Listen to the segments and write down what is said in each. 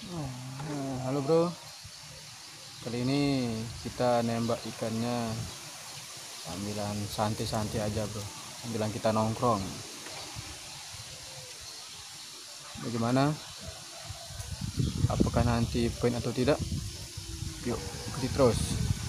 Halo bro, kali ini kita nembak ikannya sambilan santai-santai aja bro, sambilan kita nongkrong. Bagaimana? Apakah nanti poin atau tidak? Yuk, ikuti terus.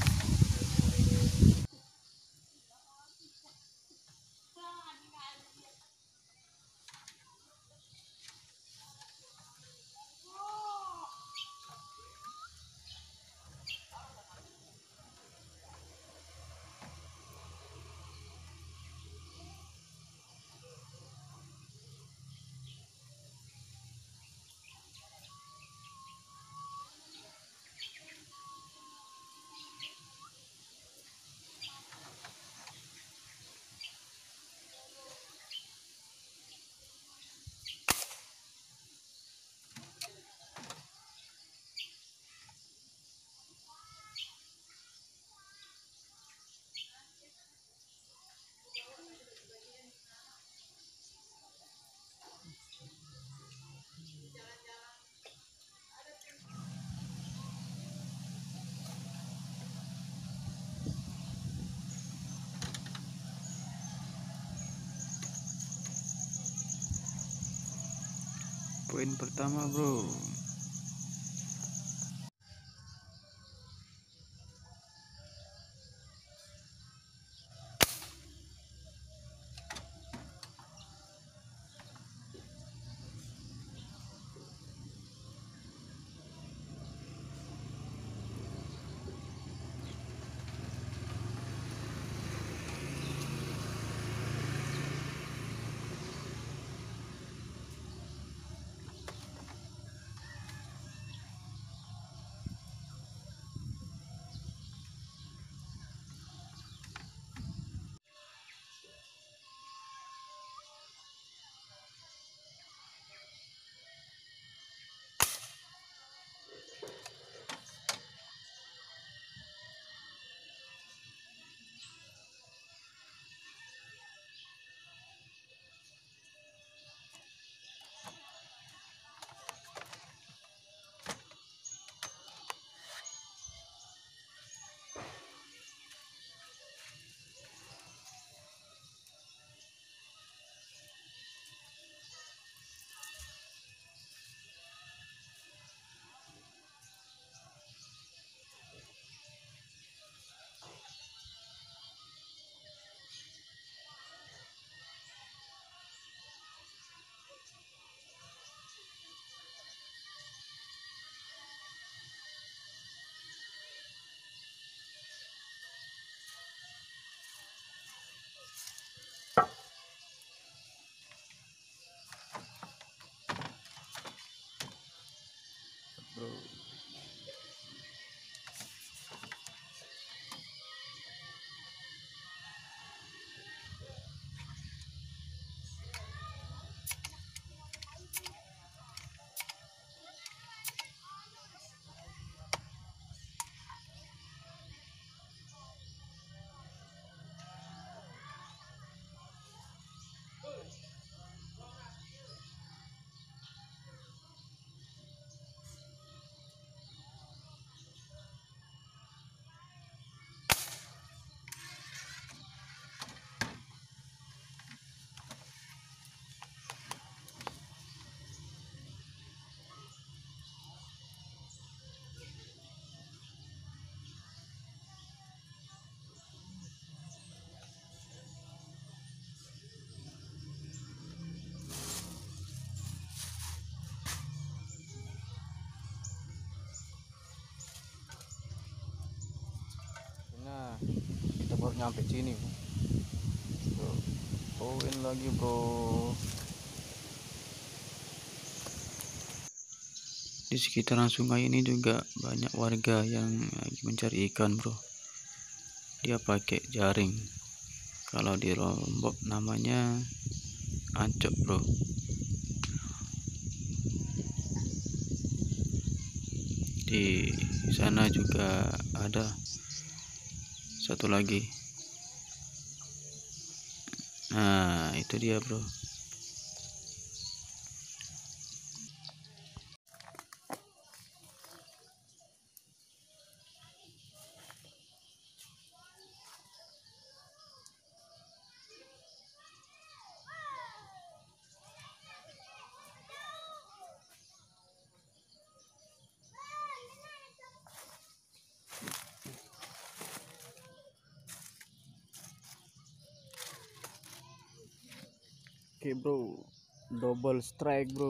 Poin pertama bro. Bro. Nah, kita baru nyampe sini bro. Poin lagi bro. Di sekitaran sungai ini juga banyak warga yang lagi mencari ikan bro. Dia pakai jaring. Kalau di Lombok namanya ancok bro. Di sana juga ada satu lagi. Nah, itu dia bro. Oke bro, double strike bro.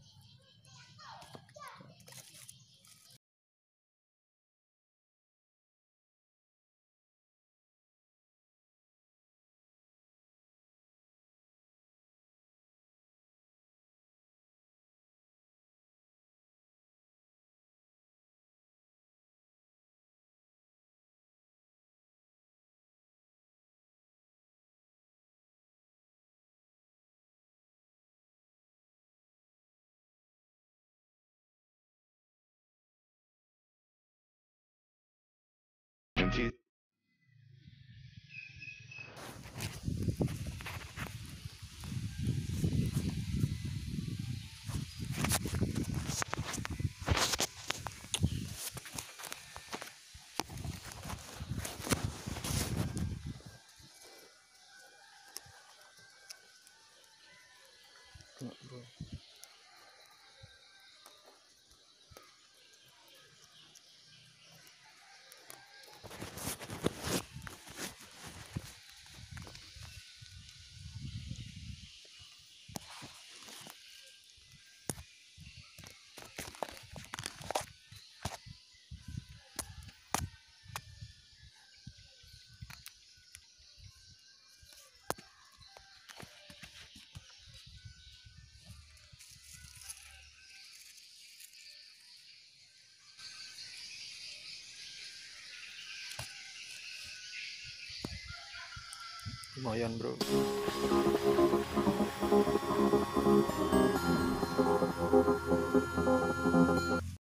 Bro. Lumayan bro.